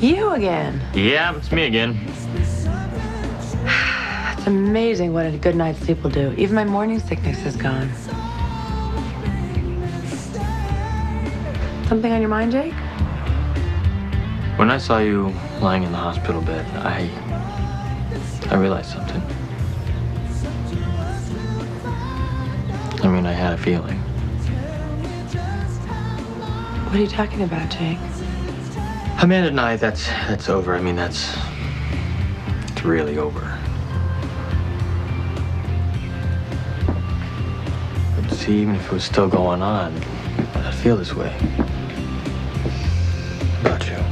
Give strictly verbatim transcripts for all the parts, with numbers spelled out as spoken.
You again? Yeah, it's me again. It's amazing what a good night's sleep will do. Even my morning sickness is gone. Something on your mind, Jake? When I saw you lying in the hospital bed, I... I realized something. I mean, I had a feeling. What are you talking about, Jake? Amanda and I, that's, that's over. I mean, that's... It's really over. But see, even if it was still going on, I'd feel this way. About you.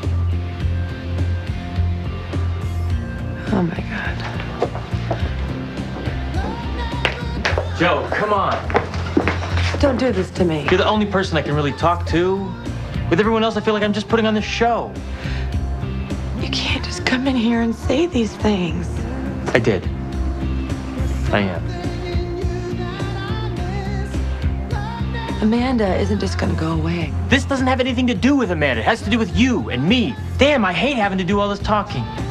Oh, my God. Joe, come on. Don't do this to me. You're the only person I can really talk to. With everyone else, I feel like I'm just putting on this show. You can't just come in here and say these things. I did. I am. Amanda isn't just gonna go away. This doesn't have anything to do with Amanda. It has to do with you and me. Damn, I hate having to do all this talking.